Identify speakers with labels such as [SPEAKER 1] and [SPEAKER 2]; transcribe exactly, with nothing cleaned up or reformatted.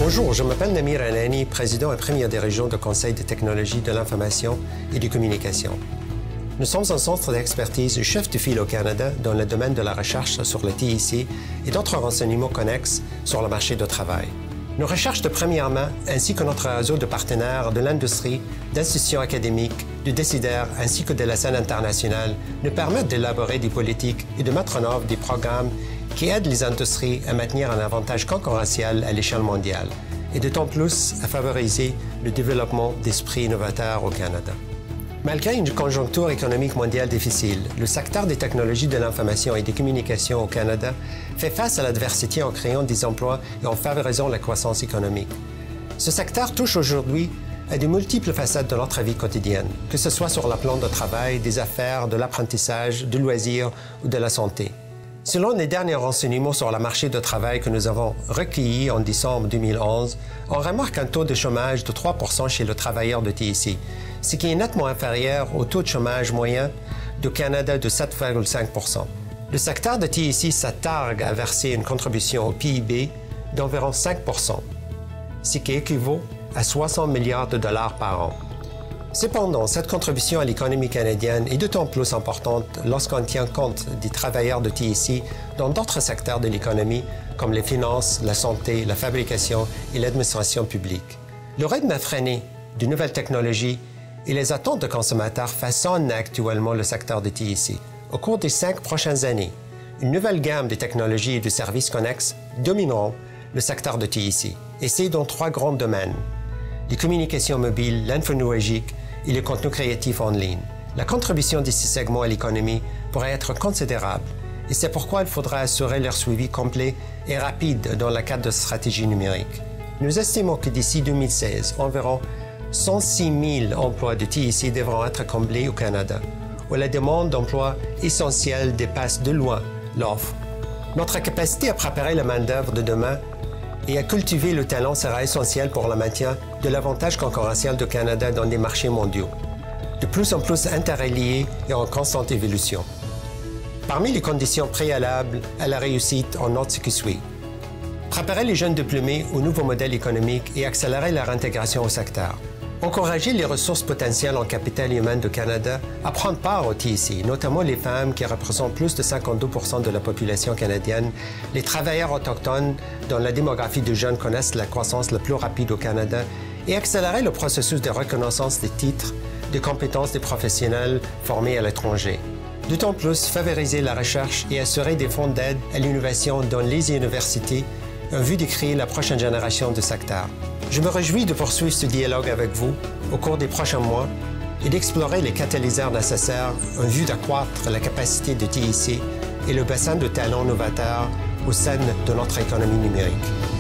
[SPEAKER 1] Bonjour, je m'appelle Namir Anani, président et premier dirigeant du Conseil de technologie de l'information et des communications. Nous sommes un centre d'expertise chef de file au Canada dans le domaine de la recherche sur le T I C et d'autres renseignements connexes sur le marché du travail. Nos recherches de première main, ainsi que notre réseau de partenaires de l'industrie, d'institutions académiques, de décideurs, ainsi que de la scène internationale, nous permettent d'élaborer des politiques et de mettre en œuvre des programmes qui aident les industries à maintenir un avantage concurrentiel à l'échelle mondiale et d'autant plus à favoriser le développement d'esprits innovateurs au Canada. Malgré une conjoncture économique mondiale difficile, le secteur des technologies de l'information et des communications au Canada fait face à l'adversité en créant des emplois et en favorisant la croissance économique. Ce secteur touche aujourd'hui à de multiples facettes de notre vie quotidienne, que ce soit sur le plan de travail, des affaires, de l'apprentissage, du loisir ou de la santé. Selon les derniers renseignements sur le marché du travail que nous avons recueillis en décembre deux mille onze, on remarque un taux de chômage de trois pour cent chez le travailleur de T I C, ce qui est nettement inférieur au taux de chômage moyen du Canada de sept virgule cinq pour cent. Le secteur de T I C s'attargue à verser une contribution au P I B d'environ cinq pour cent, ce qui équivaut à soixante milliards de dollars par an. Cependant, cette contribution à l'économie canadienne est d'autant plus importante lorsqu'on tient compte des travailleurs de T I C dans d'autres secteurs de l'économie, comme les finances, la santé, la fabrication et l'administration publique. Le rythme effréné de nouvelles technologies et les attentes de consommateurs façonnent actuellement le secteur de T I C. Au cours des cinq prochaines années, une nouvelle gamme de technologies et de services connexes domineront le secteur de T I C, et c'est dans trois grands domaines: les communications mobiles, l'infonuagique et le contenu créatif en ligne. La contribution de ces segments à l'économie pourrait être considérable, et c'est pourquoi il faudra assurer leur suivi complet et rapide dans le cadre de stratégie numérique. Nous estimons que d'ici deux mille seize, environ cent six mille emplois de T I C devront être comblés au Canada, où la demande d'emploi essentielle dépasse de loin l'offre. Notre capacité à préparer la main-d'œuvre de demain et à cultiver le talent sera essentiel pour le maintien de l'avantage concurrentiel du Canada dans des marchés mondiaux, de plus en plus interreliés et en constante évolution. Parmi les conditions préalables à la réussite, on note ce qui suit: préparer les jeunes diplômés aux nouveaux modèles économiques et accélérer leur intégration au secteur. Encourager les ressources potentielles en capital humain du Canada à prendre part au T I C, notamment les femmes qui représentent plus de cinquante-deux pour cent de la population canadienne, les travailleurs autochtones dont la démographie de jeunes connaissent la croissance la plus rapide au Canada, et accélérer le processus de reconnaissance des titres de compétences des professionnels formés à l'étranger. D'autant plus, favoriser la recherche et assurer des fonds d'aide à l'innovation dans les universités en vue de créer la prochaine génération de secteur. Je me réjouis de poursuivre ce dialogue avec vous au cours des prochains mois et d'explorer les catalyseurs nécessaires en vue d'accroître la capacité de T I C et le bassin de talents novateurs au sein de notre économie numérique.